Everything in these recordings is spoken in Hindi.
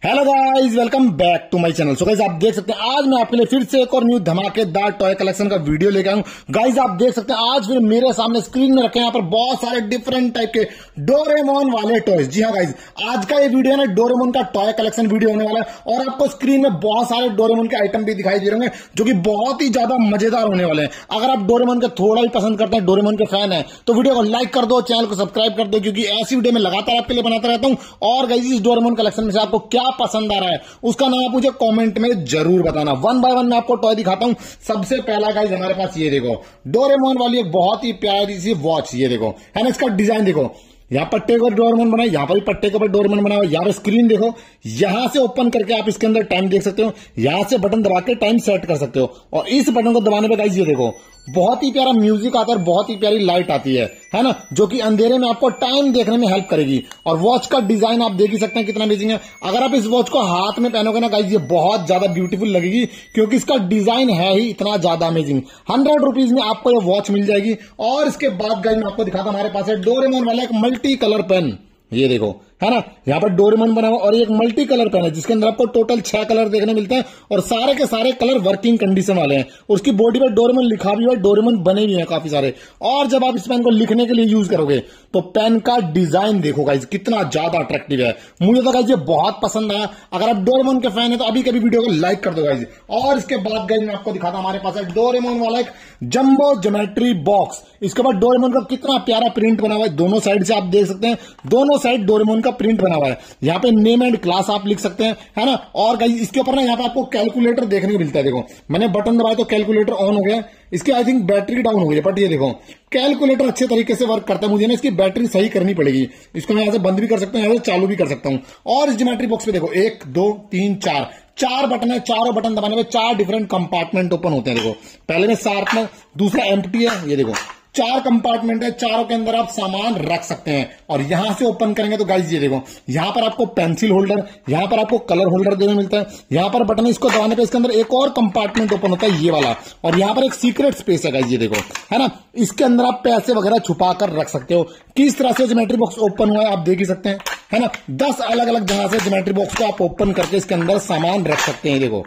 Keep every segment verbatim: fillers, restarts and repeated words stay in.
Hello guys, welcome back to my channel. So guys, आप देख सकते हैं आज मैं आपके लिए फिर से एक और न्यू धमाकेदार टॉय कलेक्शन का वीडियो लेके आया हूं। गाइस, आप देख सकते हैं आज फिर मेरे सामने स्क्रीन में रखे हैं यहाँ पर बहुत सारे डिफरेंट टाइप के डोरेमोन वाले टॉयज। जी हाँ गाइस, आज का ये वीडियो है ना डोरेमोन का टॉय कलेक्शन वीडियो होने वाला है और आपको स्क्रीन में बहुत सारे डोरेमोन के आइटम भी दिखाई दे रहे होंगे जो कि बहुत ही ज्यादा मजेदार होने वाले हैं। अगर आप डोरेमोन के थोड़ा भी पसंद करते हैं, डोरेमोन के फैन है, तो वीडियो को लाइक कर दो, चैनल को सब्सक्राइब कर दो, क्योंकि ऐसी वीडियो में लगातार आपके लिए बनाता रहता हूं। और गाइस, इस डोरेमोन कलेक्शन में से आपको क्या पसंद आ रहा है उसका नाम आप मुझे कमेंट में जरूर बताना। वन बाय वन मैं आपको टॉय दिखाता हूं। सबसे पहला गाइस हमारे पास ये देखो, डोरेमोन वाली एक बहुत ही प्यारी सी वॉच। ये देखो है ना, इसका डिजाइन देखो, यहाँ पट्टे के ऊपर डोरेमोन बना है, यहाँ पर भी पट्टे के ऊपर डोरेमोन बना हुआ है। यहाँ पर स्क्रीन देखो, यहां से ओपन करके आप इसके अंदर टाइम देख सकते हो, यहां से बटन दबा के टाइम सेट कर सकते हो। और इस बटन को दबाने पे गाइस ये देखो बहुत ही प्यारा म्यूजिक आता है, बहुत ही प्यारी लाइट आती है है ना, जो कि अंधेरे में आपको टाइम देखने में हेल्प करेगी। और वॉच का डिजाइन आप देख ही सकते हैं कितना अमेजिंग है। अगर आप इस वॉच को हाथ में पहनोगे ना गाइस, ये बहुत ज्यादा ब्यूटीफुल लगेगी, क्योंकि इसका डिजाइन है ही इतना ज्यादा अमेजिंग। हंड्रेड रुपीज में आपको ये वॉच मिल जाएगी। और इसके बाद गाइस मैं आपको दिखाता हमारे पास है डोरेमोन वाला एक मल्टी कलर पेन। ये देखो है ना, यहाँ पर डोरेमोन बना हुआ और एक मल्टी कलर पेन है जिसके अंदर आपको टोटल छह कलर देखने मिलते हैं और सारे के सारे कलर वर्किंग कंडीशन वाले हैं। उसकी बॉडी पर डोरेमोन लिखा भी हुआ है, डोरेमोन बने भी हैं काफी सारे। और जब आप इस पेन को लिखने के लिए यूज करोगे तो पेन का डिजाइन देखो गाइस कितना ज्यादा अट्रैक्टिव है। मुझे तो गाइस ये बहुत पसंद आया। अगर आप डोरेमोन के फैन है तो अभी कभी वीडियो को लाइक कर दो गाइस। और इसके बाद गाइस मैं आपको दिखाता हमारे पास है डोरेमोन वाला एक जंबो ज्योमेट्री बॉक्स। इसके बाद डोरेमोन का कितना प्यारा प्रिंट बना हुआ है, दोनों साइड से आप देख सकते हैं, दोनों साइड डोरेमोन का प्रिंट बना हुआ है। यहाँ पे नेम एंड क्लास आप लिख सकते हैं, है ना। और गाइस इसके ऊपर ना यहाँ पे आपको कैलकुलेटर देखने को मिलता है। देखो मैंने बटन दबाया तो कैलकुलेटर ऑन हो गया। इसकी आई थिंक बैटरी डाउन हो गई है, बट ये देखो कैलकुलेटर अच्छे तरीके से वर्क करता है। मुझे ना इसकी बैटरी सही करनी पड़ेगी। इसको मैं यहाँ से बंद भी कर सकता हूँ, यहाँ से चालू भी कर सकता हूँ। और इस ज्योमेट्री बॉक्स पे देखो एक दो तीन चार चार बटन है। चारों बटन दबाने में चार डिफरेंट कंपार्टमेंट ओपन होते हैं। देखो पहले में शार्पनर, दूसरा एम्प्टी है। ये देखो चार कंपार्टमेंट है, चारों के अंदर आप सामान रख सकते हैं। और यहां से ओपन करेंगे तो गाइस ये देखो यहां पर आपको पेंसिल होल्डर, यहां पर आपको कलर होल्डर देने मिलता है। यहां पर बटन इसको दबाने पे इसके अंदर एक और कंपार्टमेंट ओपन होता है, ये वाला। और यहां पर एक सीक्रेट स्पेस है गाइस, ये देखो है ना। इसके अंदर आप पैसे वगैरह छुपा कर रख सकते हो। किस तरह से ज्योमेट्री बॉक्स ओपन हुआ है आप देख ही सकते हैं, है ना। दस अलग अलग जगह से ज्योमेट्री बॉक्स को आप ओपन करके इसके अंदर सामान रख सकते हैं। देखो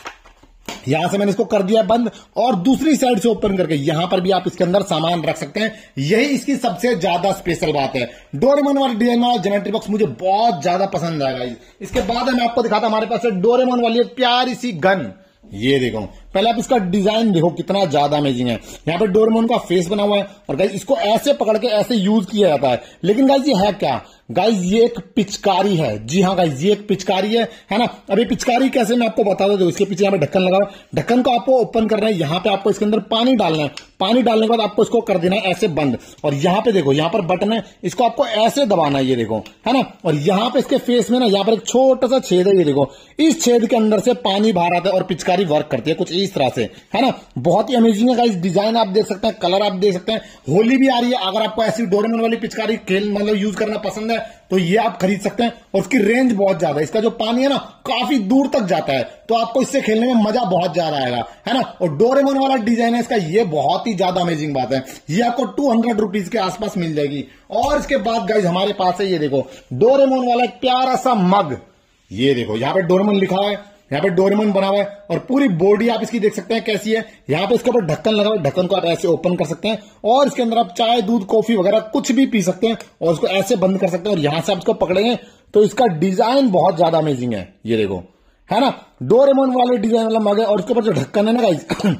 यहां से मैंने इसको कर दिया बंद और दूसरी साइड से ओपन करके यहां पर भी आप इसके अंदर सामान रख सकते हैं। यही इसकी सबसे ज्यादा स्पेशल बात है। डोरेमोन वाला डिजाइन वाला ज्योमेट्री बॉक्स मुझे बहुत ज्यादा पसंद आएगा। इसके बाद मैं आपको दिखाता हमारे पास है डोरेमोन वाली एक प्यारी सी गन। ये देखो पहले आप इसका डिजाइन देखो कितना ज्यादा अमेजिंग है। यहाँ पे डोरेमोन का फेस बना हुआ है और गाइस इसको ऐसे पकड़ के ऐसे यूज किया जाता है। लेकिन गाइस ये है क्या? गाइस ये एक पिचकारी है। जी हाँ गाइस, ये एक पिचकारी है, है ना। अभी पिचकारी कैसे मैं आपको बता दूं। इसके पीछे यहाँ पे ढक्कन लगा हुआ है। ढक्कन को आपको ओपन करना है, यहाँ पे आपको इसके अंदर पानी डालना है। पानी डालने के बाद आपको इसको कर देना है ऐसे बंद। और यहाँ पे देखो यहाँ पर बटन है, इसको आपको ऐसे दबाना है, ये देखो है ना। और यहाँ पे इसके फेस में ना यहाँ पर एक छोटा सा छेद है, ये देखो। इस छेद के अंदर से पानी बाहर आता है और पिचकारी वर्क करती है कुछ इस तरह से, है ना। बहुत ही अमेजिंग है गाइस। डिजाइन आप देख सकते हैं, कलर आप देख सकते हैं। होली भी आ रही है, अगर आपको ऐसी डोरेमोन वाली पिचकारी खेल मतलब यूज करना पसंद है तो ये आप खरीद सकते हैं। और उसकी रेंज बहुत ज्यादा है, इसका जो पानी है ना काफी दूर तक जाता है, तो आपको इससे खेलने में मजा बहुत ज्यादा आएगा, है ना। और डोरेमोन वाला डिजाइन है इसका, ये बहुत ही ज्यादा अमेजिंग बात है। ये आपको टू हंड्रेड रुपीज के आसपास मिल जाएगी। और इसके बाद गाइज हमारे पास है ये देखो डोरेमोन वाला एक प्यारा सा मग। ये देखो यहाँ पे डोरेमोन लिखा हुआ है, यहाँ पे डोरेमोन बना हुआ है और पूरी बॉडी आप इसकी देख सकते हैं कैसी है। यहाँ पे इसके ऊपर ढक्कन लगा हुआ है, ढक्कन को आप ऐसे ओपन कर सकते हैं और इसके अंदर आप चाय दूध कॉफी वगैरह कुछ भी पी सकते हैं और इसको ऐसे बंद कर सकते हैं। और यहां से आप इसको पकड़ेंगे तो इसका डिजाइन बहुत ज्यादा अमेजिंग है, ये देखो है ना। डोरेमोन वाले डिजाइन वाला मग है। और इसके ऊपर जो ढक्कन है ना गाइस,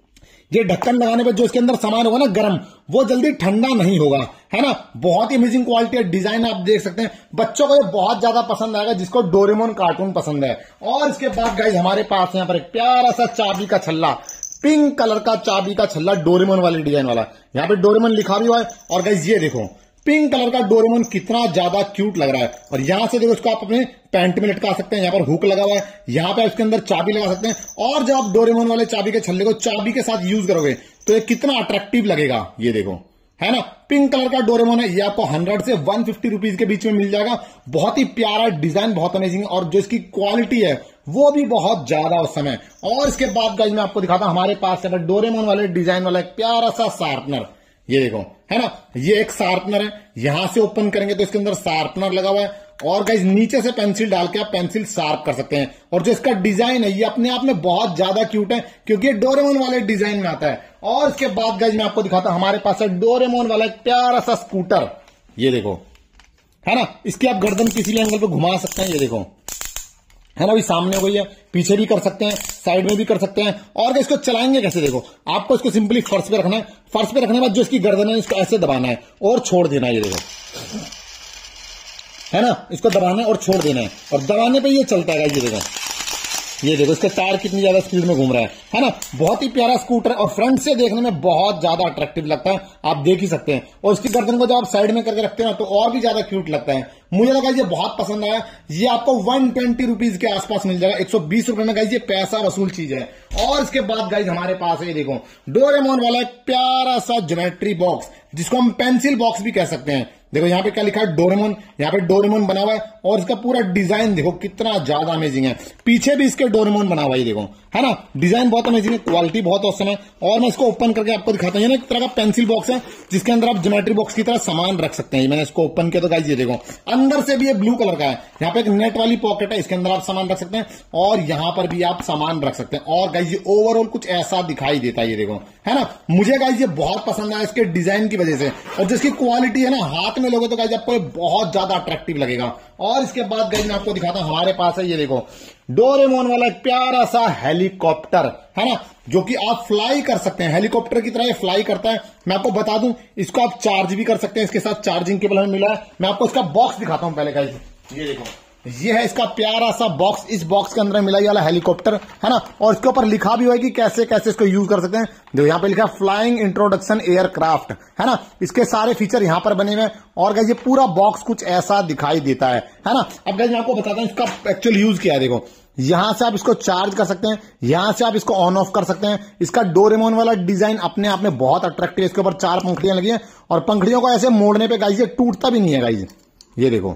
ये ढक्कन लगाने पर जो इसके अंदर सामान होगा ना गर्म, वो जल्दी ठंडा नहीं होगा, है ना। बहुत ही अमेजिंग क्वालिटी है, डिजाइन आप देख सकते हैं। बच्चों को ये बहुत ज्यादा पसंद आएगा जिसको डोरेमोन कार्टून पसंद है। और इसके बाद गाइस हमारे पास यहाँ पर एक प्यारा सा चाबी का छल्ला, पिंक कलर का चाबी का छल्ला डोरेमोन वाली डिजाइन वाला। यहाँ पे डोरेमोन लिखा भी हुआ है। और गाइस ये देखो पिंक कलर का डोरेमोन कितना ज्यादा क्यूट लग रहा है। और यहां से देखो इसको आप अपने पैंट में लटका सकते हैं। यहाँ पर हुक लगा हुआ है, यहाँ पे इसके अंदर चाबी लगा सकते हैं। और जब आप डोरेमोन वाले चाबी के छल्ले को चाबी के साथ यूज करोगे तो ये कितना अट्रैक्टिव लगेगा, ये देखो है ना। पिंक कलर का डोरेमोन है, ये आपको हंड्रेड से वन फिफ्टी रुपीज के बीच में मिल जाएगा। बहुत ही प्यारा डिजाइन, बहुत अमेजिंग, और जो इसकी क्वालिटी है वो भी बहुत ज्यादा उस समय। और इसके बाद गाइस मैं आपको दिखाता हूं हमारे पास है डोरेमोन वाले डिजाइन वाला एक प्यारा सा शार्पनर। ये देखो है ना, ये एक शार्पनर है। यहां से ओपन करेंगे तो इसके अंदर शार्पनर लगा हुआ है और गाइज नीचे से पेंसिल डाल के आप पेंसिल शार्प कर सकते हैं। और जो इसका डिजाइन है ये अपने आप में बहुत ज्यादा क्यूट है क्योंकि ये डोरेमोन वाले डिजाइन में आता है। और इसके बाद गाइज मैं आपको दिखाता हूं, हमारे पास है डोरेमोन वाला एक प्यारा सा स्कूटर, ये देखो, है ना। इसकी आप गर्दन किसी भी एंगल पे घुमा सकते हैं, ये देखो, है ना। अभी सामने हो गई है, पीछे भी कर सकते हैं, साइड में भी कर सकते हैं। और इसको चलाएंगे कैसे, देखो, आपको इसको सिंपली फर्श पे रखना है। फर्श पे रखने के बाद जो इसकी गर्दन है इसको ऐसे दबाना है और छोड़ देना है, ये देखो, है ना। इसको दबाना है और छोड़ देना है और दबाने पे ये चलता है, ये देखो, ये देखो इसके टायर कितनी ज्यादा स्पीड में घूम रहा है, है ना। बहुत ही प्यारा स्कूटर है और फ्रंट से देखने में बहुत ज्यादा अट्रैक्टिव लगता है, आप देख ही सकते हैं। और इसकी गर्दन को जब आप साइड में करके रखते हैं तो और भी ज्यादा क्यूट लगता है। मुझे लगा ये बहुत पसंद आया। ये आपको वन ट्वेंटी रुपीज के आसपास मिल जाएगा, एक सौ बीस रुपए में गाइज ये पैसा वसूल चीज है। और इसके बाद गाइज हमारे पास है, ये देखो, डोरेमोन वाला एक प्यारा सा ज्योमेट्री बॉक्स, जिसको हम पेंसिल बॉक्स भी कह सकते हैं। देखो यहाँ पे क्या लिखा है, डोरेमोन, यहाँ पे डोरेमोन बना हुआ है और इसका पूरा डिजाइन देखो कितना ज्यादा अमेजिंग है। पीछे भी इसके डोरेमोन बना हुआ है, देखो, है ना। डिजाइन बहुत अमेजिंग है, क्वालिटी बहुत औसम है। और मैं इसको ओपन करके आपको दिखाता हूँ। ये एक तरह का पेंसिल बॉक्स है जिसके अंदर आप ज्योमेट्री बॉक्स की तरह सामान रख सकते हैं। मैंने इसको ओपन किया तो गाइस ये देखो, अंदर से भी ये ब्लू कलर का है। यहाँ पे एक नेट वाली पॉकेट है, इसके अंदर आप सामान रख सकते हैं और यहाँ पर भी आप सामान रख सकते हैं। और गाइस ये ओवरऑल कुछ ऐसा दिखाई देता है, ये देखो, है ना। मुझे गाइस ये बहुत पसंद आया इसके डिजाइन की वजह से। और जिसकी क्वालिटी है ना, हाथ में लोगे तो गाइस आपको बहुत ज्यादा अट्रैक्टिव लगेगा। और इसके बाद गाइस मैं आपको दिखाता हूं, हमारे पास है, ये देखो, डोरेमोन वाला एक प्यारा सा हेलीकॉप्टर, है ना, जो कि आप फ्लाई कर सकते हैं। हेलीकॉप्टर की तरह ये फ्लाई करता है। मैं आपको बता दूं, इसको आप चार्ज भी कर सकते हैं, इसके साथ चार्जिंग केबल हमें मिला है। मैं आपको इसका बॉक्स दिखाता हूं पहले गाइस, ये देखो, ये है इसका प्यारा सा बॉक्स। इस बॉक्स के अंदर मिला ये वाला हेलीकॉप्टर, है ना। और इसके ऊपर लिखा भी हुआ है कि कैसे कैसे इसको यूज कर सकते हैं। देखो यहाँ पे लिखा है फ्लाइंग इंट्रोडक्शन एयरक्राफ्ट, है ना। इसके सारे फीचर यहाँ पर बने हुए हैं। और गाइस ये पूरा बॉक्स कुछ ऐसा दिखाई देता है, है ना। अब गाइस मैं आपको बताता हूँ इसका एक्चुअल यूज क्या है। देखो यहां से आप इसको चार्ज कर सकते हैं, यहां से आप इसको ऑन ऑफ कर सकते हैं। इसका डोरेमोन वाला डिजाइन अपने आप में बहुत अट्रैक्टिव है। इसके ऊपर चार पंखड़ियां लगी हैं और पंखड़ियों को ऐसे मोड़ने पे गाइस ये टूटता भी नहीं है गाइस, ये देखो,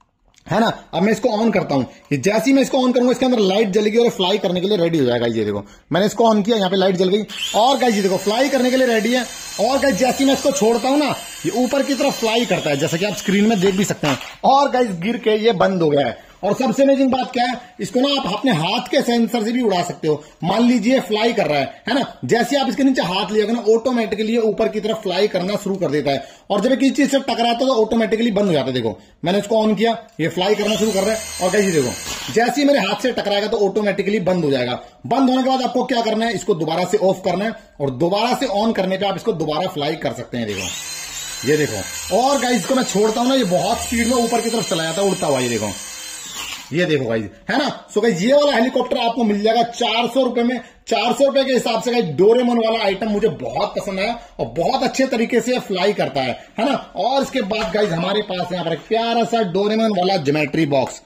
है ना। अब मैं इसको ऑन करता हूं, ये जैसे ही मैं इसको ऑन करूंगा इसके अंदर लाइट जलेगी और फ्लाई करने के लिए रेडी हो जाएगा। ये देखो मैंने इसको ऑन किया, यहाँ पे लाइट जल गई और गाइस ये देखो फ्लाई करने के लिए रेडी है। और गाइस जैसे ही मैं इसको छोड़ता हूं ना, ये ऊपर की तरफ फ्लाई करता है, जैसा कि आप स्क्रीन में देख भी सकते हैं। और गाइस गिर के ये बंद हो गया है। और सबसे अमेजिंग बात क्या है, इसको ना आप अपने हाथ के सेंसर से भी उड़ा सकते हो। मान लीजिए फ्लाई कर रहा है, है ना। जैसे आप इसके नीचे हाथ लिएगा ना, ऑटोमेटिकली ऊपर की तरफ फ्लाई करना शुरू कर देता है। और जब किसी चीज से टकराता है तो ऑटोमेटिकली बंद हो जाता है। देखो मैंने इसको ऑन किया, ये फ्लाई करना शुरू कर रहा है। और गाइस देखो, जैसे ही मेरे हाथ से टकराएगा तो ऑटोमेटिकली बंद हो जाएगा। बंद होने के बाद आपको क्या करना है, इसको दोबारा से ऑफ करना है और दोबारा से ऑन करने पे आप इसको दोबारा फ्लाई कर सकते हैं। देखो ये देखो। और गाइस इसको मैं छोड़ता हूं ना, ये बहुत स्पीड में ऊपर की तरफ चला जाता है उड़ता हुआ, ये देखो, ये देखो गाइस, है ना। सो गाइस ये वाला हेलीकॉप्टर आपको मिल जाएगा चार सौ रुपए में। चार सौ रुपए के हिसाब से गाइस डोरेमोन वाला आइटम मुझे बहुत पसंद आया और बहुत अच्छे तरीके से फ्लाई करता है, है ना। और इसके बाद गाइस हमारे पास यहाँ पर एक प्यारा सा डोरेमोन वाला ज्योमेट्री बॉक्स,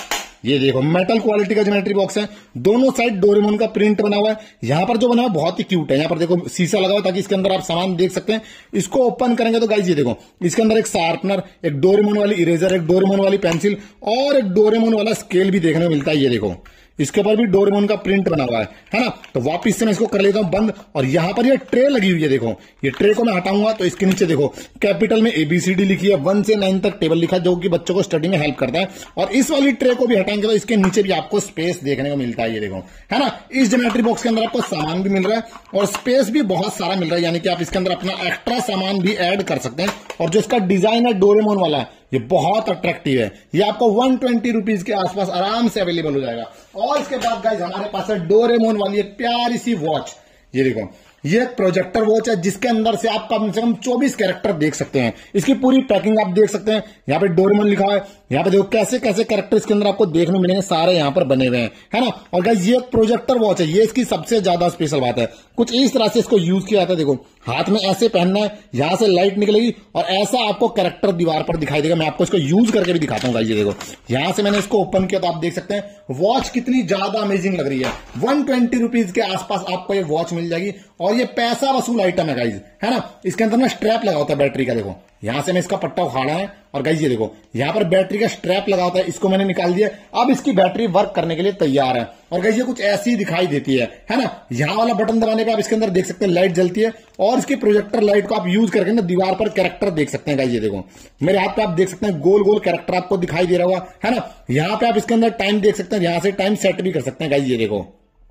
ये देखो मेटल क्वालिटी का ज्योमेट्री बॉक्स है। दोनों साइड डोरेमोन का प्रिंट बना हुआ है। यहाँ पर जो बना हुआ है बहुत ही क्यूट है। यहाँ पर देखो शीशा लगा हुआ है ताकि इसके अंदर आप सामान देख सकते हैं। इसको ओपन करेंगे तो गाइस ये देखो, इसके अंदर एक शार्पनर, एक डोरेमोन वाली इरेजर, एक डोरेमोन वाली पेंसिल और एक डोरेमोन वाला स्केल भी देखने को मिलता है। ये देखो इसके ऊपर भी डोरेमोन का प्रिंट बना हुआ है, है ना। तो वापिस से मैं इसको कर लेता हूं बंद। और यहां पर ये ट्रे लगी हुई है, देखो ये ट्रे को मैं हटाऊंगा तो इसके नीचे देखो कैपिटल में एबीसीडी लिखी है, वन से नाइन तक टेबल लिखा है जो कि बच्चों को स्टडी में हेल्प करता है। और इस वाली ट्रे को भी हटाएंगे तो इसके नीचे भी आपको स्पेस देखने को मिलता है, ये देखो, है ना। इस ज्योमेट्री बॉक्स के अंदर आपको सामान भी मिल रहा है और स्पेस भी बहुत सारा मिल रहा है, यानी कि आप इसके अंदर अपना एक्स्ट्रा सामान भी ऐड कर सकते हैं। और जो इसका डिजाइन है डोरेमोन वाला, ये बहुत अट्रैक्टिव है। ये आपको वन ट्वेंटी रुपीज के आसपास आराम से अवेलेबल हो जाएगा। और इसके बाद गाइस हमारे पास है डोरेमोन वाली एक प्यारी सी वॉच, ये देखो, ये एक प्रोजेक्टर वॉच है जिसके अंदर से आप कम से कम चौबीस कैरेक्टर देख सकते हैं। इसकी पूरी पैकिंग आप देख सकते हैं। यहाँ पे डोरेमोन लिखा है, यहाँ पे देखो कैसे कैसे कैरेक्टर इसके अंदर आपको देखने मिलेंगे, सारे यहाँ पर बने हुए हैं, है ना। और गाइस ये एक प्रोजेक्टर वॉच है, ये इसकी सबसे ज्यादा स्पेशल बात है। कुछ इस तरह से इसको यूज किया जाता है। देखो हाथ में ऐसे पहनना है, यहां से लाइट निकलेगी और ऐसा आपको कैरेक्टर दीवार पर दिखाई देगा। मैं आपको इसको यूज करके भी दिखाता हूँ गाइस, ये देखो यहां से मैंने इसको ओपन किया तो आप देख सकते हैं वॉच कितनी ज्यादा अमेजिंग लग रही है। वन ट्वेंटी रुपीज के आसपास आपको ये वॉच मिल जाएगी और ये पैसा वसूल आइटम है गाइस, है ना। इसके अंदर ना स्ट्रैप लगा होता है बैटरी का, देखो यहां से मैं इसका पट्टा उखाड़ा है और गाइस ये देखो यहां पर बैटरी का स्ट्रैप लगा होता है, इसको मैंने निकाल दिया। अब इसकी बैटरी वर्क करने के लिए तैयार है और गाइस ये कुछ ऐसी दिखाई देती है है ना। यहां वाला बटन दबाने पे आप इसके अंदर देख सकते हैं लाइट जलती है और इसकी प्रोजेक्टर लाइट को आप यूज करके ना दीवार पर कैरेक्टर देख सकते हैं। गाइस ये देखो मेरे हाथ पे आप देख सकते हैं गोल गोल कैरेक्टर आपको दिखाई दे रहा होगा, है ना। यहां पे आप इसके अंदर टाइम देख सकते हैं, यहां से टाइम सेट भी कर सकते हैं। गाइस ये देखो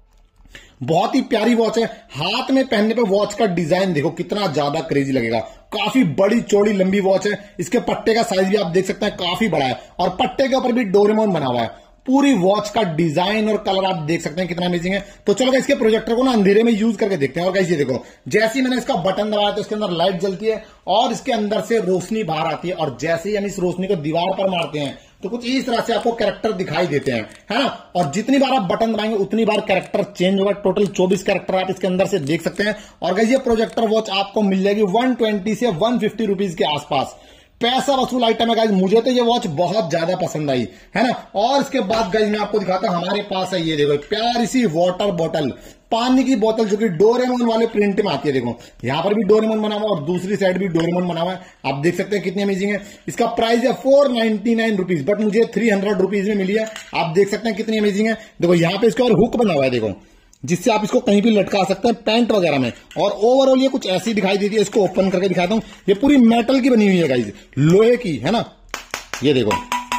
बहुत ही प्यारी वॉच है। हाथ में पहनने पे वॉच का डिजाइन देखो कितना ज्यादा क्रेजी लगेगा। काफी बड़ी चौड़ी लंबी वॉच है। इसके पट्टे का साइज भी आप देख सकते हैं काफी बड़ा है और पट्टे के ऊपर भी डोरेमोन बना हुआ है। पूरी वॉच का डिजाइन और कलर आप देख सकते हैं कितना अमेजिंग है। तो चलो इसके प्रोजेक्टर को ना अंधेरे में यूज करके देखते हैं। और गाइस ये देखो जैसे ही मैंने इसका बटन दबाया तो इसके अंदर लाइट जलती है और इसके अंदर से रोशनी बाहर आती है और जैसे ही हम इस रोशनी को दीवार पर मारते हैं तो कुछ इस तरह से आपको कैरेक्टर दिखाई देते हैं, है ना। और जितनी बार आप बटन दबाएंगे उतनी बार कैरेक्टर चेंज होगा। टोटल चौबीस कैरेक्टर आप इसके अंदर से देख सकते हैं। और गाइस ये प्रोजेक्टर वॉच आपको मिल जाएगी वन ट्वेंटी से वन फिफ्टी रुपीज के आसपास। पैसा वसूल आइटम है गाइस। मुझे तो ये वॉच बहुत ज्यादा पसंद आई, है ना। और इसके बाद गाइस मैं आपको दिखाता हूं हमारे पास है ये देखो प्यारी सी वाटर बॉटल, पानी की बोतल जो कि डोरेमोन वाले प्रिंट में आती है। देखो यहां पर भी डोरेमोन बना हुआ है और दूसरी साइड भी डोरेमोन बना हुआ है। आप देख सकते हैं कितनी अमेजिंग है। इसका प्राइस है four ninety nine rupees but मुझे थ्री हंड्रेड रुपीज में मिली है। आप देख सकते हैं कितनी अमेजिंग है। देखो यहां पे इसका और हुक बना हुआ है देखो, जिससे आप इसको कहीं भी लटका सकते हैं पैंट वगैरह में। और ओवरऑल ये कुछ ऐसी दिखाई देती है। इसको ओपन करके दिखाता हूं। ये पूरी मेटल की बनी हुई है गाइस, लोहे की, है ना। ये देखो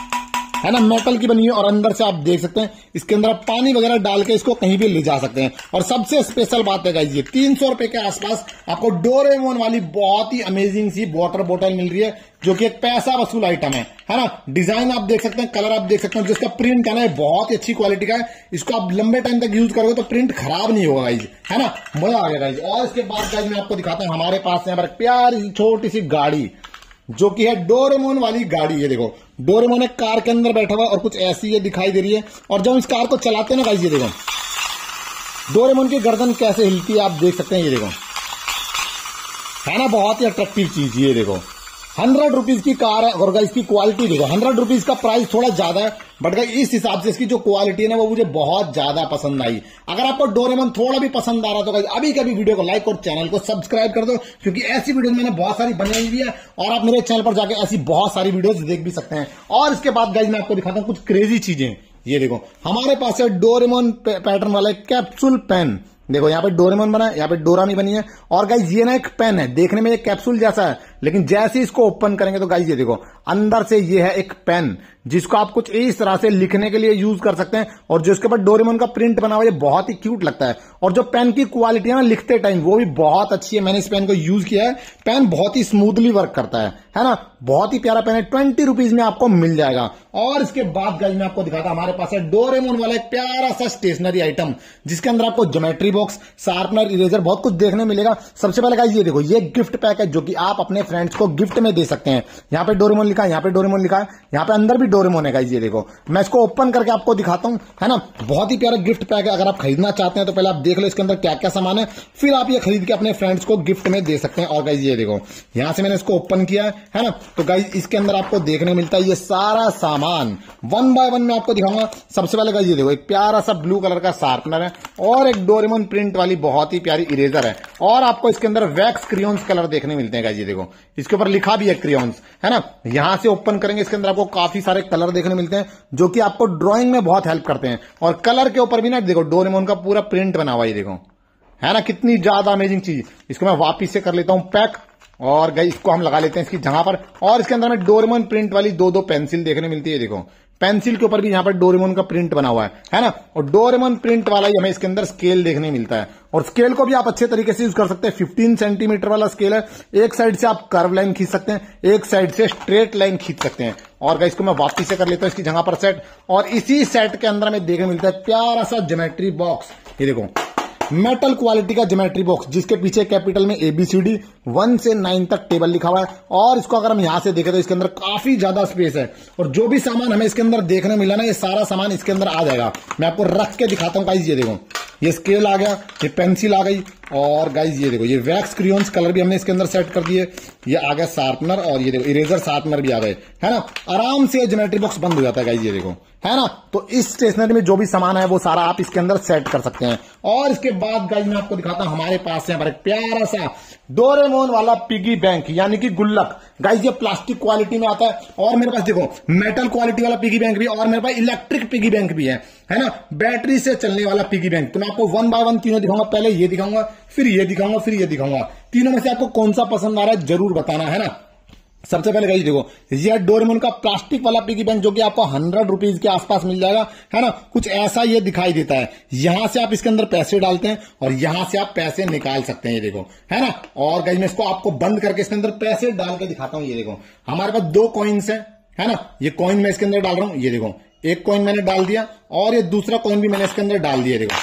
है ना मेटल की बनी है और अंदर से आप देख सकते हैं इसके अंदर आप पानी वगैरह डाल के इसको कहीं भी ले जा सकते हैं। और सबसे स्पेशल बात है गाइस ये तीन सौ रुपए के आसपास आपको डोरेमोन वाली बहुत ही अमेजिंग सी वाटर बोतल मिल रही है जो कि एक पैसा वसूल आइटम है, है ना। डिजाइन आप देख सकते हैं, कलर आप देख सकते हैं, जिसका प्रिंट है ना बहुत ही अच्छी क्वालिटी का है। इसको आप लंबे टाइम तक यूज करोगे तो प्रिंट खराब नहीं होगा गाइस, है ना। मजा आ गया गाइस। और इसके बाद गाइस मैं आपको दिखाता हूं हमारे पास यहाँ पर प्यारी छोटी सी गाड़ी जो कि है डोरेमोन वाली गाड़ी। ये देखो डोरेमोन एक कार के अंदर बैठा हुआ है और कुछ ऐसी ये दिखाई दे रही है। और जब इस कार को चलाते हैं ना गाइस ये देखो डोरेमोन की गर्दन कैसे हिलती है आप देख सकते हैं। ये देखो है ना बहुत ही अट्रैक्टिव चीज। ये देखो हंड्रेड रुपीज की कार है और गाइस की क्वालिटी देखो। हंड्रेड रुपीज का प्राइस थोड़ा ज्यादा है बट गाइस इस हिसाब से इसकी जो क्वालिटी है ना वो मुझे बहुत ज्यादा पसंद आई। अगर आपको डोरेमोन थोड़ा भी पसंद आ रहा तो गाइस अभी कभी वीडियो को लाइक और चैनल को सब्सक्राइब कर दो, क्योंकि ऐसी वीडियो मैंने बहुत सारी बनाई हुई है और आप मेरे चैनल पर जाके ऐसी बहुत सारी वीडियोस देख भी सकते हैं। और इसके बाद गाइस मैं आपको दिखाता हूं कुछ क्रेजी चीजें। ये देखो हमारे पास है डोरेमोन पैटर्न वाला कैप्सूल पेन। देखो यहाँ पे डोरेमोन बना है, यहाँ पे डोरामी बनी है। और गाइस ये ना एक पेन है, देखने में एक कैप्सूल जैसा है लेकिन जैसे इसको ओपन करेंगे तो गाइस ये देखो अंदर से ये है एक पेन जिसको आप कुछ इस तरह से लिखने के लिए यूज कर सकते हैं। और जो इसके ऊपर डोरेमोन का प्रिंट बना हुआ है बहुत ही क्यूट लगता है। और जो पेन की क्वालिटी है ना लिखते टाइम वो भी बहुत अच्छी है। मैंने इस पेन को यूज किया है, पेन बहुत ही स्मूथली वर्क करता है, है ना। बहुत ही प्यारा पेन है, ट्वेंटी रुपीज में आपको मिल जाएगा। और इसके बाद गाइस मैं आपको दिखाता हमारे पास है डोरेमोन वाला एक प्यारा सा स्टेशनरी आइटम जिसके अंदर आपको ज्योमेट्री बॉक्स, शार्पनर, इरेजर बहुत कुछ देखने मिलेगा। सबसे पहले गाइस ये देखो ये गिफ्ट पैक है जो कि आप अपने फ्रेंड्स को गिफ्ट में दे सकते हैं। यहाँ पे डोरेमोन लिखा है, यहाँ पे डोरेमोन लिखा है, यहाँ पे अंदर भी डोरेमोन है गाइस। ये देखो मैं इसको ओपन करके आपको दिखाता हूं, है ना। बहुत ही प्यारा गिफ्ट पैक है। अगर आप खरीदना चाहते हैं तो पहले आप देख लो इसके अंदर क्या क्या सामान है, फिर आप ये खरीद के अपने फ्रेंड्स को गिफ्ट में दे सकते हैं। और गाइस ये देखो यहां से मैंने इसको ओपन किया है, है ना। तो गाइस इसके अंदर आपको देखने मिलता है ये सारा सामान। वन बाय वन मैं आपको दिखाऊंगा। सबसे पहले गाइस ये देखो एक प्यारा सा ब्लू कलर का शार्पनर है और एक डोरेमोन प्रिंट वाली बहुत ही प्यारी इरेजर है। और आपको इसके अंदर वैक्स क्रियॉन्स कलर देखने मिलते हैं गाइस। ये देखो इसके ऊपर लिखा भी है क्रियॉन्स, है ना। यहां से ओपन करेंगे इसके अंदर आपको काफी सारे कलर देखने मिलते हैं जो कि आपको ड्राइंग में बहुत हेल्प करते हैं। और कलर के ऊपर भी ना देखो डोरेमोन का पूरा प्रिंट बना हुआ है। देखो है ना कितनी ज्यादा अमेजिंग चीज। इसको मैं वापिस से कर लेता हूं पैक और गाइस इसको हम लगा लेते हैं इसकी जगह पर। और इसके अंदर में डोरेमोन प्रिंट वाली दो दो पेंसिल देखने मिलती है। देखो पेंसिल के ऊपर भी यहां पर डोरेमोन का प्रिंट बना हुआ है, है ना। और डोरेमोन प्रिंट वाला ही हमें इसके अंदर स्केल देखने मिलता है। और स्केल को भी आप अच्छे तरीके से यूज कर सकते हैं। फिफ्टीन सेंटीमीटर वाला स्केल है। एक साइड से आप कर्व लाइन खींच सकते हैं, एक साइड से स्ट्रेट लाइन खींच सकते हैं। और गाइस इसको मैं वापिस से कर लेता हूं इसकी जगह पर सेट। और इसी सेट के अंदर हमें देखने मिलता है प्यारा सा ज्योमेट्री बॉक्स। ये देखो मेटल क्वालिटी का ज्योमेट्री बॉक्स जिसके पीछे कैपिटल में एबीसीडी वन से नाइन तक टेबल लिखा हुआ है। और इसको अगर हम यहां से देखें तो इसके अंदर काफी ज्यादा स्पेस है। और जो भी सामान हमें इसके अंदर देखने मिला ना ये सारा सामान इसके अंदर आ जाएगा। मैं आपको रख के दिखाता हूं गाइस। ये देखो ये स्केल आ गया, ये पेंसिल आ गई, और गाइज ये देखो, ये वैक्स क्रियोन्स कलर भी हमने इसके अंदर सेट कर दिए। ये आ गया शार्पनर, और ये देखो इरेजर शार्पनर भी आ गए, है ना। आराम से ज्योमेट्री बॉक्स बंद हो जाता है गाइज, ये देखो, है ना। तो इस स्टेशनरी में जो भी सामान है वो सारा आप इसके अंदर सेट कर सकते हैं। और इसके बाद गाइज मैं आपको दिखाता हूं, हमारे पास यहाँ पर एक प्यारा सा डोरेमोन वाला पिगी बैंक, यानी कि गुल्लक। गाइज ये प्लास्टिक क्वालिटी में आता है, और मेरे पास देखो मेटल क्वालिटी वाला पिगी बैंक भी, और मेरे पास इलेक्ट्रिक पिगी बैंक भी है, है ना, बैटरी से चलने वाला पिगी बैंक। तो मैं आपको वन बाय वन तीनों दिखाऊंगा, पहले ये दिखाऊंगा, फिर ये दिखाऊंगा, फिर ये दिखाऊंगा। तीनों में से आपको कौन सा पसंद आ रहा है जरूर बताना, है ना। सबसे पहले गाइस देखो, ये डोरेमोन का प्लास्टिक वाला पिगी बैंक, जो कि आपको हंड्रेड रुपीज के आसपास मिल जाएगा, है ना। कुछ ऐसा ये दिखाई देता है। यहां से आप इसके अंदर पैसे डालते हैं और यहां से आप पैसे निकाल सकते हैं, ये देखो, है ना। और गाइस मैं इसको आपको बंद करके इसके अंदर पैसे डाल के दिखाता हूं। ये देखो हमारे पास दो कॉइन्स है, है ना। ये कॉइन मैं इसके अंदर डाल रहा हूं, ये देखो एक कॉइन मैंने डाल दिया, और ये दूसरा कॉइन भी मैंने इसके अंदर डाल दिया, देखो,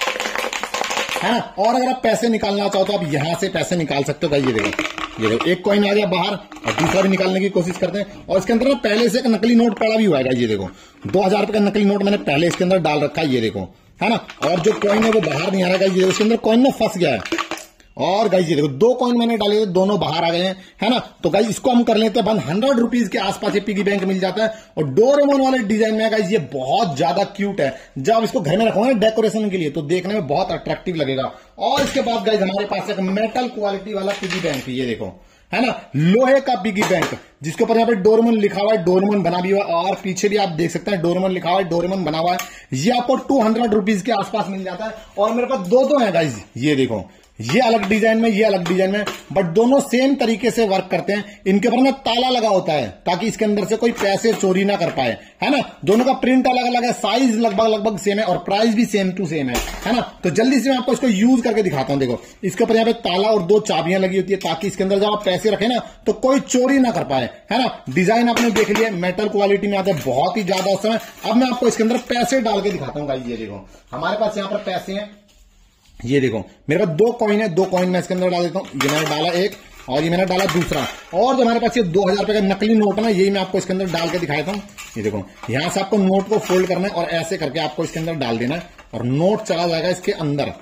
है ना। और अगर आप पैसे निकालना चाहो तो आप यहां से पैसे निकाल सकते हो। ये देखो, ये देखो एक कॉइन आ गया बाहर, और दूसरा भी निकालने की कोशिश करते हैं। और इसके अंदर ना पहले से एक नकली नोट पड़ा भी हुआ है। ये देखो दो हजार रुपए का नकली नोट मैंने पहले इसके अंदर डाल रखा है, ये देखो, है ना। और जो कॉइन है वो बाहर नहीं आ रहा है, ये इसके अंदर कॉइन में फंस गया है। और गाइस ये देखो दो कॉइन मैंने डाले थे, दोनों बाहर आ गए हैं, है ना। तो गाइस इसको हम कर लेते हैं बंद। हंड्रेड रुपीज के आसपास ये पिगी बैंक मिल जाता है, और डोरेमोन वाले डिजाइन में गाइस ये बहुत ज्यादा क्यूट है। जब आप इसको घर में रखोगे डेकोरेशन के लिए तो देखने में बहुत अट्रैक्टिव लगेगा। और इसके बाद गाइस हमारे पास एक मेटल क्वालिटी वाला पिगी बैंक, ये देखो, है ना, लोहे का पिगी बैंक, जिसके ऊपर यहाँ पे डोरेमोन लिखा हुआ है, डोरेमोन बना भी हुआ है, और पीछे भी आप देख सकते हैं डोरेमोन लिखा हुआ है, डोरेमोन बना हुआ है। ये आपको टू हंड्रेड रुपीज के आसपास मिल जाता है। और मेरे पास दो दो है गाइस, ये देखो, ये अलग डिजाइन में, ये अलग डिजाइन में, बट दोनों सेम तरीके से वर्क करते हैं। इनके ऊपर में ताला लगा होता है ताकि इसके अंदर से कोई पैसे चोरी ना कर पाए, है ना। दोनों का प्रिंट अलग अलग है, साइज लगभग लगभग सेम है, और प्राइस भी सेम टू सेम है, है ना। तो जल्दी से मैं आपको इसको यूज करके दिखाता हूं। देखो इसके ऊपर यहाँ पे ताला और दो चाबियां लगी होती है, ताकि इसके अंदर जब आप पैसे रखें ना तो कोई चोरी ना कर पाए, है ना। डिजाइन आपने देख लिया, मेटल क्वालिटी में आता है, बहुत ही ज्यादा औसम है। अब मैं आपको इसके अंदर पैसे डाल के दिखाता हूँ गाइस। ये देखो हमारे पास यहाँ पर पैसे हैं, ये देखो मेरे पास दो कॉइन है, दो कॉइन मैं इसके अंदर डाल देता हूँ। ये मैंने डाला एक, और ये मैंने डाला दूसरा। और जो हमारे पास ये दो हजार रुपए का नकली नोट है ना, यही मैं आपको इसके अंदर डाल के दिखाता हूँ। ये देखो यहां से आपको नोट को फोल्ड करना है, और ऐसे करके आपको इसके अंदर डाल देना है, और नोट चला जाएगा इसके अंदर,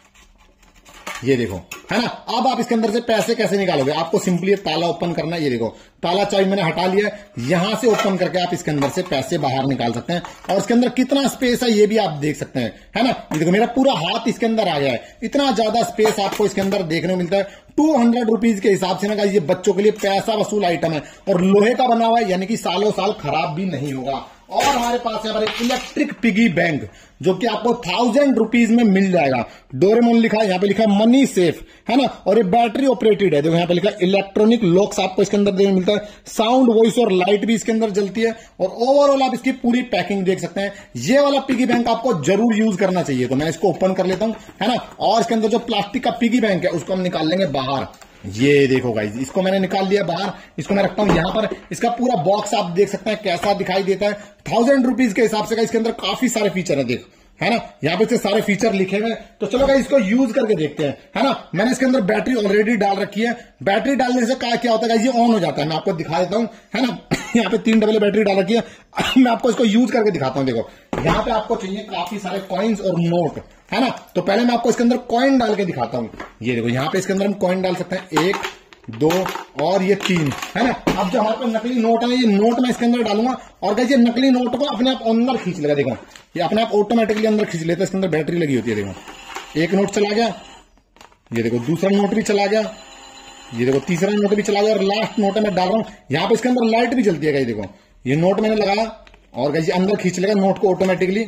ये देखो, है ना। अब आप इसके अंदर से पैसे कैसे निकालोगे, आपको सिंपली ताला ओपन करना है। ये देखो ताला चाबी मैंने हटा लिया है, यहां से ओपन करके आप इसके अंदर से पैसे बाहर निकाल सकते हैं। और इसके अंदर कितना स्पेस है ये भी आप देख सकते हैं, है ना। ये देखो मेरा पूरा हाथ इसके अंदर आ गया है, इतना ज्यादा स्पेस आपको इसके अंदर देखने को मिलता है। टू हंड्रेड रुपीज के हिसाब से ना ये बच्चों के लिए पैसा वसूल आइटम है, और लोहे का बना हुआ है, यानी कि सालों साल खराब भी नहीं होगा। और हमारे पास यहाँ पर एक इलेक्ट्रिक पिगी बैंक, जो कि आपको थाउजेंड रुपीज में मिल जाएगा। डोरेमोन लिखा है, यहाँ पे लिखा है मनी सेफ, है ना। और ये बैटरी ऑपरेटेड है, देखो यहाँ पे लिखा है इलेक्ट्रॉनिक लॉक्स आपको इसके अंदर देखने मिलता है। साउंड, वॉइस और लाइट भी इसके अंदर जलती है। और ओवरऑल आप इसकी पूरी पैकिंग देख सकते हैं। ये वाला पिगी बैंक आपको जरूर यूज करना चाहिए। तो मैं इसको ओपन कर लेता हूं, है ना। और इसके अंदर जो प्लास्टिक का पिगी बैंक है उसको हम निकाल लेंगे बाहर। ये देखो गाइस, इसको मैंने निकाल लिया बाहर, इसको मैं रखता हूं यहां पर। इसका पूरा बॉक्स आप देख सकते हैं कैसा दिखाई देता है। थाउजेंड रुपीज के हिसाब से इसके अंदर काफी सारे फीचर है, देख, है ना। यहाँ पे से सारे फीचर लिखे हुए। तो चलो गाइस इसको यूज करके देखते हैं, है ना। मैंने इसके अंदर बैटरी ऑलरेडी डाल रखी है। बैटरी डालने से क्या क्या होता है गाइस, ये ऑन हो जाता है। मैं आपको दिखा देता हूं, है ना। यहाँ पे तीन डबल बैटरी डाल रखी है। मैं आपको इसको यूज करके दिखाता हूं। देखो यहाँ पे आपको चाहिए काफी सारे कॉइन्स और नोट, है ना। तो पहले मैं आपको इसके अंदर कॉइन डाल के दिखाता हूं। ये देखो यहाँ पे इसके अंदर हम कॉइन डाल सकते हैं, एक, दो और ये तीन, है ना। अब जो हमारे पास नकली नोट है, ये नोट मैं इसके अंदर डालूंगा, और गाइस ये नकली नोट को अपने आप अंदर खींच लेगा। देखो ये अपने आप ऑटोमेटिकली अंदर खींच लेता है, इसके अंदर बैटरी लगी होती है। देखो एक नोट चला गया, ये देखो दूसरा नोट भी चला गया, ये देखो तीसरा नोट भी चला गया, और लास्ट नोट मैं डाल रहा हूं। यहाँ पे इसके अंदर लाइट भी जलती है गाइस। देखो ये नोट मैंने लगाया, और गाइस ये अंदर खींच लेगा नोट को ऑटोमेटिकली।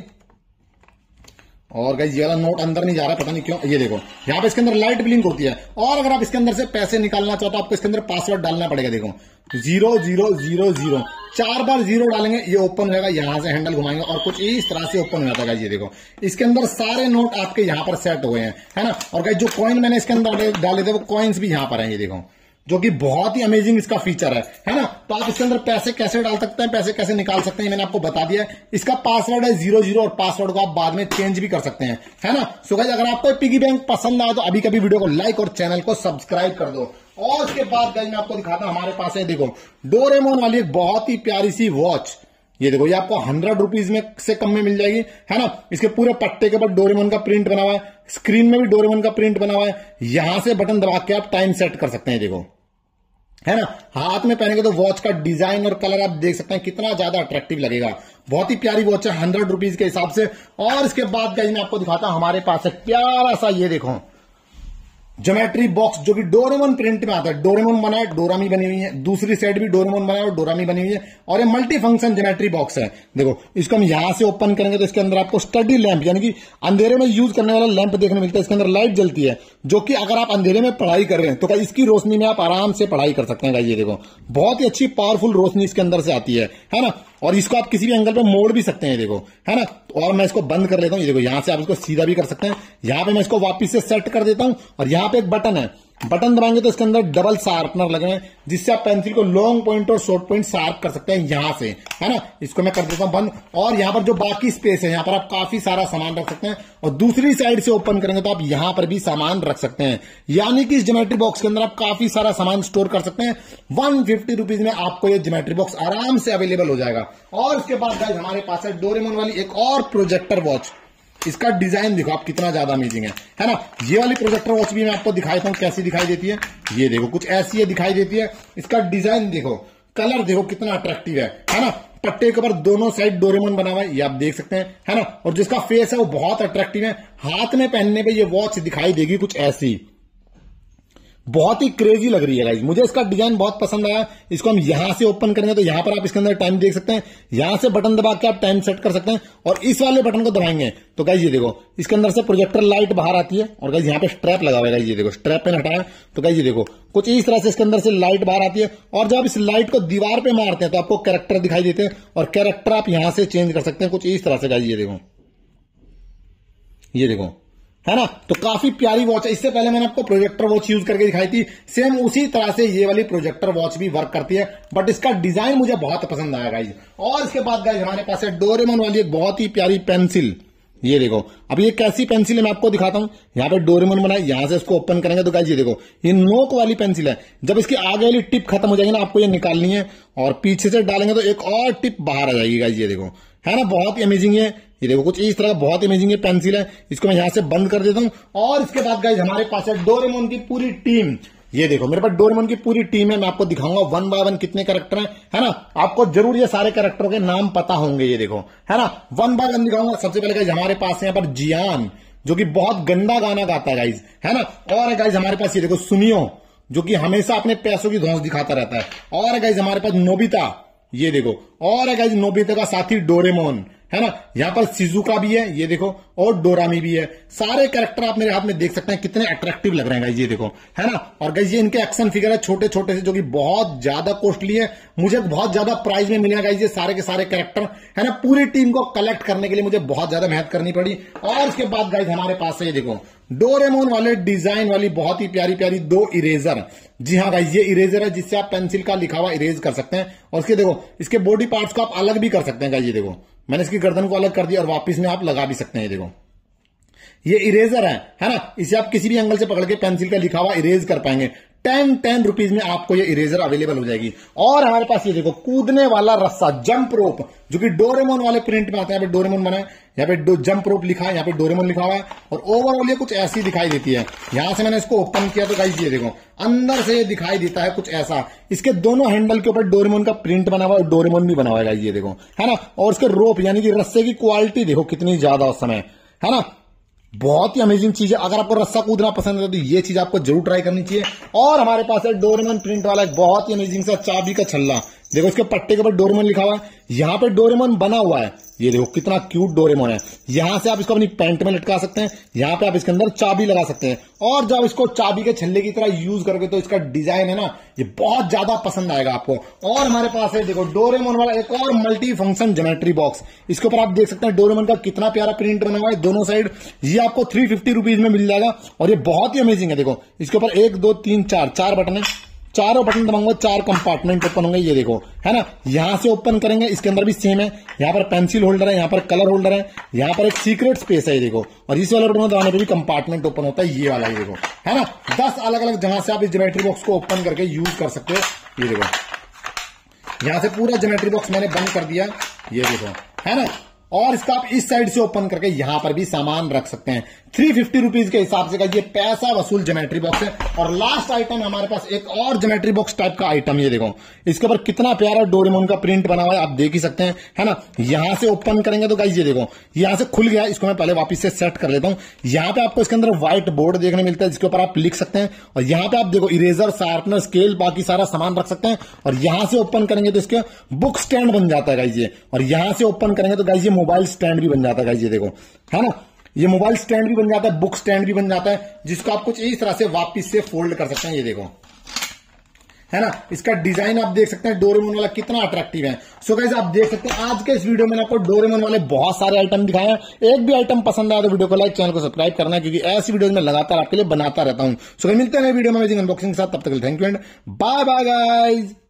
और गाइस ये वाला नोट अंदर नहीं जा रहा, पता नहीं क्यों। ये देखो यहाँ पे इसके अंदर लाइट ब्लिंक होती है। और अगर आप इसके अंदर से पैसे निकालना चाहो तो आपको इसके अंदर पासवर्ड डालना पड़ेगा। देखो जीरो जीरो जीरो जीरो, चार बार जीरो डालेंगे ये ओपन हो जाएगा। यहां से हैंडल घुमाएंगे और कुछ इस तरह से ओपन हो जाता है। ये देखो इसके अंदर सारे नोट आपके यहाँ पर सेट हुए हैं, है ना। और गाइस जो कॉइन मैंने इसके अंदर डाले थे वो कॉइन्स भी यहाँ पर हैं, ये देखो, जो कि बहुत ही अमेजिंग इसका फीचर है, है ना। तो आप इसके अंदर पैसे कैसे डाल सकते हैं, पैसे कैसे निकाल सकते हैं, मैंने आपको बता दिया है। इसका पासवर्ड है जीरो जीरो, और पासवर्ड को आप बाद में चेंज भी कर सकते हैं, है ना। सो गाइस अगर आपको पिगी बैंक पसंद आए तो अभी कभी वीडियो को लाइक और चैनल को सब्सक्राइब कर दो। और उसके बाद गाइस मैं आपको दिखाता हूं, हमारे पास है देखो डोरेमोन वाली एक बहुत ही प्यारी सी वॉच। ये देखो, ये आपको हंड्रेड रुपीज में से कम में मिल जाएगी, है ना। इसके पूरे पट्टे के ऊपर डोरेमोन का प्रिंट बना हुआ है, स्क्रीन में भी डोरेमोन का प्रिंट बना हुआ है। यहां से बटन दबा के आप टाइम सेट कर सकते हैं, देखो, है ना। हाथ में पहनेंगे तो वॉच का डिजाइन और कलर आप देख सकते हैं कितना ज्यादा अट्रैक्टिव लगेगा। बहुत ही प्यारी वॉच है हंड्रेड रुपीज के हिसाब से। और इसके बाद गाइस मैं आपको दिखाता हूं, हमारे पास एक प्यारा सा, ये देखो, ज्योमेट्री बॉक्स जो कि डोरेमोन प्रिंट में आता है। डोरेमोन बना है, डोरामी बनी हुई है, दूसरी साइड भी डोरेमोन बना है और डोरामी बनी हुई है। और ये मल्टी फंक्शन ज्योमेट्री बॉक्स है। देखो, इसको हम यहां से ओपन करेंगे तो इसके अंदर आपको स्टडी लैंप, यानी कि अंधेरे में यूज करने वाला लैंप देखने मिलता है। इसके अंदर लाइट जलती है, जो कि अगर आप अंधेरे में पढ़ाई कर रहे हैं तो क्या इसकी रोशनी में आप आराम से पढ़ाई कर सकते हैं। ये देखो, बहुत ही अच्छी पावरफुल रोशनी इसके अंदर से आती है, है ना। और इसको आप किसी भी एंगल पे मोड़ भी सकते हैं, देखो, है ना। और मैं इसको बंद कर लेता हूं, ये देखो, यहां से आप इसको सीधा भी कर सकते हैं। यहां पे मैं इसको वापस से सेट कर देता हूं और यहां पे एक बटन है, बटन दबाएंगे तो इसके अंदर डबल शार्पनर लगे हैं, जिससे आप पेंसिल को लॉन्ग पॉइंट और शॉर्ट पॉइंट शार्प कर सकते हैं यहां से, है ना। इसको मैं कर देता हूं बंद। और यहां पर जो बाकी स्पेस है, यहां पर आप काफी सारा सामान रख सकते हैं। और दूसरी साइड से ओपन करेंगे तो आप यहां पर भी सामान रख सकते हैं, यानी कि इस ज्योमेट्री बॉक्स के अंदर आप काफी सारा सामान स्टोर कर सकते हैं। वन फिफ्टी रुपीज में आपको ये ज्योमेट्री बॉक्स आराम से अवेलेबल हो जाएगा। और इसके बाद गाइस हमारे पास है डोरेमोन वाली एक और प्रोजेक्टर वॉच। इसका डिजाइन देखो आप कितना ज्यादा अमेजिंग है, है ना। ये वाली प्रोजेक्टर वॉच भी मैं आपको दिखाता हूं कैसी दिखाई देती है। ये देखो, कुछ ऐसी है दिखाई देती है। इसका डिजाइन देखो, कलर देखो कितना अट्रैक्टिव है, है ना। पट्टे के ऊपर दोनों साइड डोरेमोन बना हुआ है, ये आप देख सकते हैं, है ना। और जिसका फेस है वो बहुत अट्रैक्टिव है। हाथ में पहनने पे ये वॉच दिखाई देगी कुछ ऐसी, बहुत ही क्रेजी लग रही है गाइस। मुझे इसका डिजाइन बहुत पसंद आया। इसको हम यहां से ओपन करेंगे तो यहां पर आप इसके अंदर टाइम देख सकते हैं। यहां से बटन दबा के आप टाइम सेट कर सकते हैं। और इस वाले बटन को दबाएंगे तो गाइस ये देखो, इसके अंदर से प्रोजेक्टर लाइट बाहर आती है। और गाइस यहां पे स्ट्रैप लगा हुआ है, ये देखो, स्ट्रैप पे हटाया तो गाइस ये देखो, कुछ इस तरह से इसके अंदर से लाइट बाहर आती है। और जब आप इस लाइट को दीवार पे मारते हैं तो आपको कैरेक्टर दिखाई देते हैं। और कैरेक्टर आप यहां से चेंज कर सकते हैं कुछ इस तरह से गाइस, ये देखो, ये देखो, है ना। तो काफी प्यारी वॉच है। इससे पहले मैंने आपको प्रोजेक्टर वॉच यूज करके दिखाई थी, सेम उसी तरह से ये वाली प्रोजेक्टर वॉच भी वर्क करती है। बट इसका डिजाइन मुझे बहुत पसंद आया गाइस। और इसके बाद गाइस हमारे पास है डोरेमोन वाली एक बहुत ही प्यारी पेंसिल। ये देखो, अब ये कैसी पेंसिल है मैं आपको दिखाता हूं। यहां पे डोरेमोन बना है, यहां से इसको ओपन करेंगे तो गाइस ये देखो, ये नोक वाली पेंसिल है। जब इसकी आगे वाली टिप खत्म हो जाएगी ना, आपको ये निकालनी है और पीछे से डालेंगे तो एक और टिप बाहर आ जाएगी गाइस, ये देखो, है ना। बहुत ही अमेजिंग है, ये देखो, कुछ इस तरह का बहुत ही अमेजिंग ये पेंसिल है। इसको मैं यहां से बंद कर देता हूं। और इसके बाद गाइस हमारे पास है डोरेमोन की पूरी टीम। ये देखो, मेरे पास डोरेमोन की पूरी टीम है। मैं आपको दिखाऊंगा वन बाय वन कितने कैरेक्टर हैं, है ना। आपको जरूर ये सारे कैरेक्टरों के नाम पता होंगे, ये देखो, है ना। वन बाय वन दिखाऊंगा। सबसे पहले गाइस हमारे पास है यहाँ पर जियान, जो कि बहुत गंदा गाना गाता है गाइस, है ना। और गाइस हमारे पास ये देखो सुनियो, जो कि हमेशा अपने पैसों की धौंस दिखाता रहता है। और गाइस हमारे पास नोबिता, ये देखो। और गाइस नोबिता का साथी डोरेमोन, है ना। यहां पर शिजुका भी है, ये देखो, और डोरामी भी है। सारे कैरेक्टर आप मेरे हाथ में देख सकते हैं कितने अट्रैक्टिव लग रहे हैं गाइस, ये देखो, है ना। और गाइस ये इनके एक्शन फिगर है छोटे छोटे से, जो कि बहुत ज्यादा कॉस्टली है। मुझे बहुत ज्यादा प्राइस में मिला गाइस ये सारे के सारे कैरेक्टर, है ना। पूरी टीम को कलेक्ट करने के लिए मुझे बहुत ज्यादा मेहनत करनी पड़ी। और इसके बाद गाइस हमारे पास है, ये देखो, डोरेमोन वाले डिजाइन वाली बहुत ही प्यारी प्यारी दो इरेजर। जी हाँ गाइस, ये इरेजर है जिससे आप पेंसिल का लिखा हुआ इरेज कर सकते हैं। और इसके देखो, इसके बॉडी पार्ट्स को आप अलग भी कर सकते हैं गाइस, ये देखो, मैंने इसकी गर्दन को अलग कर दिया और वापस में आप लगा भी सकते हैं। ये देखो, ये इरेजर है, है ना। इसे आप किसी भी एंगल से पकड़ के पेंसिल का लिखा हुआ इरेज कर पाएंगे। टेन टेन रुपीज में आपको ये इरेजर अवेलेबल हो जाएगी। और हमारे पास ये देखो, कूदने वाला रस्सा, जंप रोप, जो कि डोरेमोन वाले प्रिंट में आता है। यहाँ पे डोरेमोन बना है, यहाँ पे जंप रोप लिखा है, यहाँ पे डोरेमोन लिखा हुआ है। और ओवरऑल ये कुछ ऐसी दिखाई देती है। यहां से मैंने इसको ओपन किया तो गाइस ये देखो, अंदर से ये दिखाई देता है कुछ ऐसा। इसके दोनों हैंडल के ऊपर डोरेमोन का प्रिंट बना हुआ है और डोरेमोन भी बना हुआ है गाइस, ये देखो, है ना। और इसके रोप यानी कि रस्से की क्वालिटी देखो कितनी ज्यादा उस समय, है ना। बहुत ही अमेजिंग चीज है। अगर आपको रस्सा कूदना पसंद है तो ये चीज आपको जरूर ट्राई करनी चाहिए। और हमारे पास है डोरेमोन प्रिंट वाला एक बहुत ही अमेजिंग सा चाबी का छल्ला। देखो, इसके पट्टे के ऊपर डोरेमोन लिखा हुआ है, यहाँ पे डोरेमोन बना हुआ है। ये देखो कितना क्यूट डोरेमोन है। यहां से आप इसको अपनी पैंट में लटका सकते हैं, यहां पे आप इसके अंदर चाबी लगा सकते हैं। और जब इसको चाबी के छल्ले की तरह यूज करोगे तो इसका डिजाइन है ना, ये बहुत ज्यादा पसंद आएगा आपको। और हमारे पास है देखो डोरेमोन वाला एक और मल्टी फंक्शन ज्योमेट्री बॉक्स। इसके ऊपर आप देख सकते हैं डोरेमोन का कितना प्यारा प्रिंट बना हुआ है दोनों साइड। ये आपको थ्री फिफ्टी रुपीज में मिल जाएगा और ये बहुत ही अमेजिंग है। देखो, इसके ऊपर एक दो तीन चार चार बटन है, चारों बटन दबाऊंगा चार कंपार्टमेंट ओपन होंगे। ये देखो, है ना। यहां से ओपन करेंगे, इसके अंदर भी सेम है। यहाँ पर पेंसिल होल्डर है, यहाँ पर कलर होल्डर है, यहाँ पर एक सीक्रेट स्पेस है। ये देखो, और इस वाले बटन दबाने पे भी कंपार्टमेंट ओपन होता है। ये वाला ये देखो, है ना। दस अलग अलग जगह से आप इस ज्योमेट्री बॉक्स को ओपन करके यूज कर सकते हो। ये देखो, यहां से पूरा ज्योमेट्री बॉक्स मैंने बंद कर दिया ये देखो, है ना। और इसका आप इस साइड से ओपन करके यहां पर भी सामान रख सकते हैं। थ्री फिफ्टी रुपीज के हिसाब से का ये पैसा वसूल ज्योमेट्री बॉक्स है। और लास्ट आइटम हमारे पास एक और ज्योमेट्री बॉक्स टाइप का आइटम, ये देखो, इसके ऊपर कितना प्यारा डोरेमोन का प्रिंट बना हुआ है, आप देख ही सकते हैं, है ना। यहां से ओपन करेंगे तो गाइस ये देखो, यहां से खुल गया। इसको मैं पहले वापस से सेट कर लेता हूं। यहां पे आपको इसके अंदर व्हाइट बोर्ड देखने मिलता है जिसके ऊपर आप लिख सकते हैं। और यहां पे आप देखो इरेजर, शार्पनर, स्केल, बाकी सारा सामान रख सकते हैं। और यहां से ओपन करेंगे तो इसके बुक स्टैंड बन जाता है गाइस ये। और यहां से ओपन करेंगे तो गाइस ये मोबाइल स्टैंड भी बन जाता है गाइस, ये देखो, है ना। ये मोबाइल स्टैंड भी बन जाता है, बुक स्टैंड भी बन जाता है, जिसको आप कुछ इस तरह से वापस से फोल्ड कर सकते हैं, ये देखो, है ना। इसका डिजाइन आप देख सकते हैं डोरेमोन वाला कितना अट्रैक्टिव है। सो गाइस आप देख सकते हैं आज के इस वीडियो में आपको डोरेमोन वाले बहुत सारे आइटम दिखाए हैं। एक भी आइटम पसंद आया तो वीडियो को लाइक, चैनल को सब्सक्राइब करना है, क्योंकि ऐसी वीडियो में लगातार आपके लिए बनाता रहता हूं। सो मिलते हैं नए वीडियो में अमेजिंग अनबॉक्सिंग के साथ, तब तक thank you and bye bye guys.